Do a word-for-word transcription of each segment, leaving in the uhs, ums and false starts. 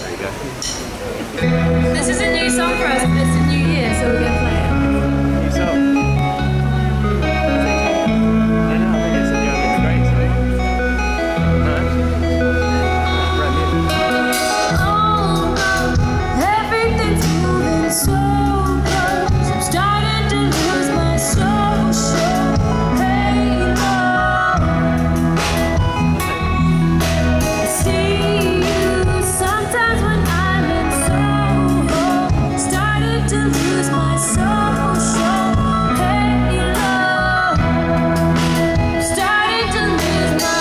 There you go. This is a new song for us. It's a new year, so we're going to play it. New song. I know, I think it's a new, it's great song. No? Brand new. Oh, everything's moving so close. I'm starting to lose my social halo. I see you sometimes when I'm in Soho. Starting to lose my social halo. Starting to lose my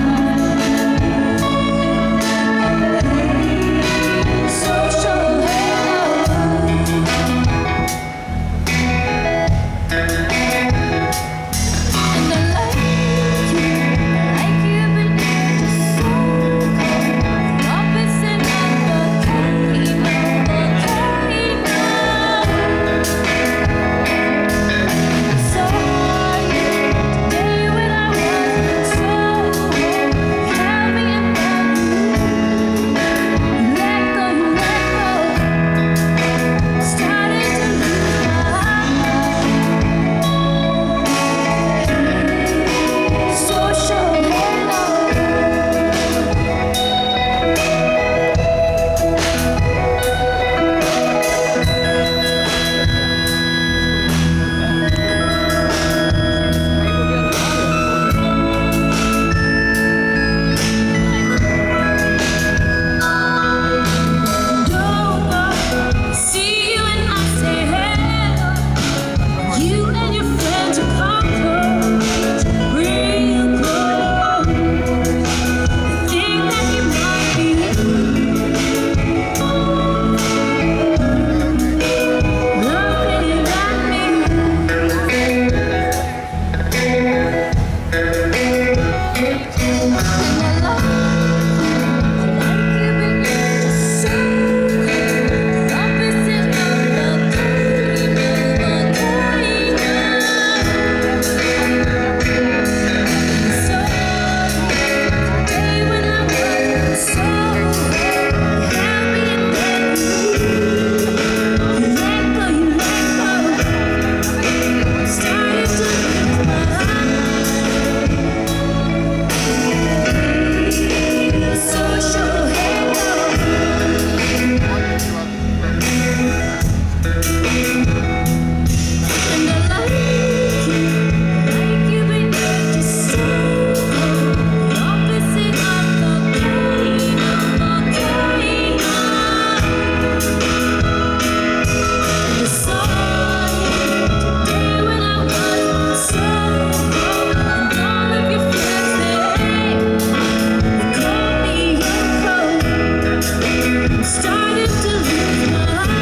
social halo. And I like you, I like you, but you're just so cold. Opposite of the volcano, volcano. Saw you today when I was in Soho. Held me and then you let go, you let go. Starting to lose my social halo. Don't go. See you and I say hello. You and your friends are come close, real close. Think that you might be looking at me. And I love you, I like you, but you're just so cold. Opposite of volcano, volcano. Saw you today when I was in Soho. Held me and then you let go, you let go. Started to lose my social halo. And I like you, I like you, but you're just so cold. Opposite of volcano, volcano. I saw you today when I was in Soho. And all of your friends there, you called me your coat. I'm starting to lose my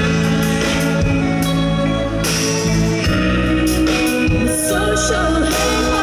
social halo.